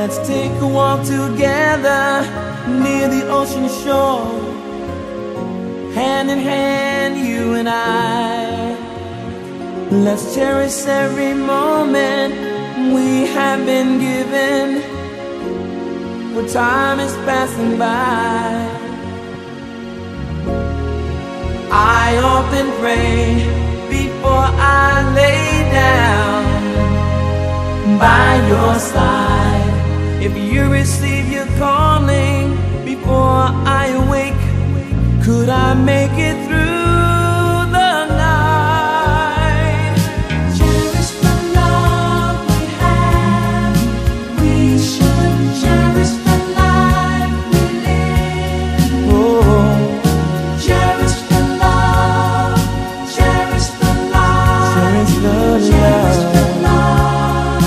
Let's take a walk together near the ocean shore, hand in hand, you and I. Let's cherish every moment we have been given, for time is passing by. I often pray before I lay down by your side. If you receive your calling before I awake, could I make it through the night? Cherish the love we have. We should cherish the life we live. Oh, Cherish the love. Cherish the love. cherish the Cherish love. the love.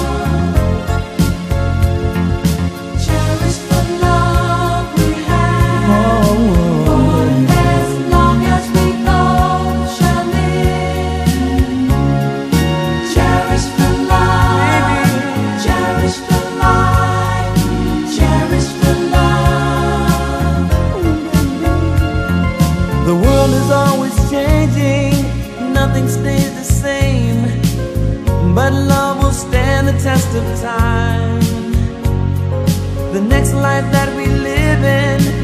Cherish the love we have. For as long as we both shall live. Cherish the love. Cherish the life. Cherish the love. The world is always changing, nothing stays the same, but love will stand the test of time. The next life that we live in